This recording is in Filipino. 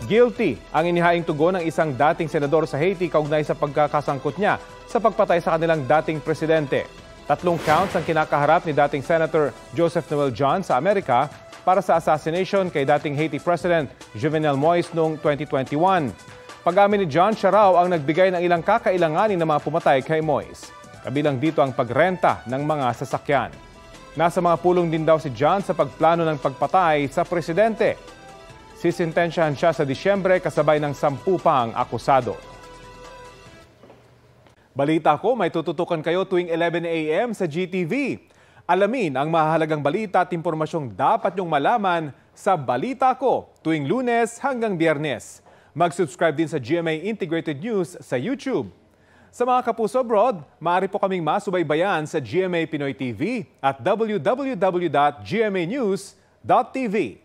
Guilty ang inihaing tugon ng isang dating senador sa Haiti kaugnay sa pagkakasangkot niya sa pagpatay sa kanilang dating presidente. 3 counts ang kinakaharap ni dating Senator Joseph Noel John sa Amerika para sa assassination kay dating Haiti President Jovenel Moïse noong 2021. Pag-amin ni John, siya raw ang nagbigay ng ilang kakailanganin ng mga pumatay kay Moïse. Kabilang dito ang pagrenta ng mga sasakyan. Nasa mga pulong din daw si John sa pagplano ng pagpatay sa presidente. Sisintensyahan siya sa Disyembre kasabay ng 10 pang akusado. Balita ko, may tututukan kayo tuwing 11 a.m. sa GTV. Alamin ang mahalagang balita at impormasyong dapat niyong malaman sa Balita Ko tuwing Lunes hanggang Biyernes. Mag-subscribe din sa GMA Integrated News sa YouTube. Sa mga kapuso abroad, maaari po kaming masubaybayan sa GMA Pinoy TV at www.gmanews.tv.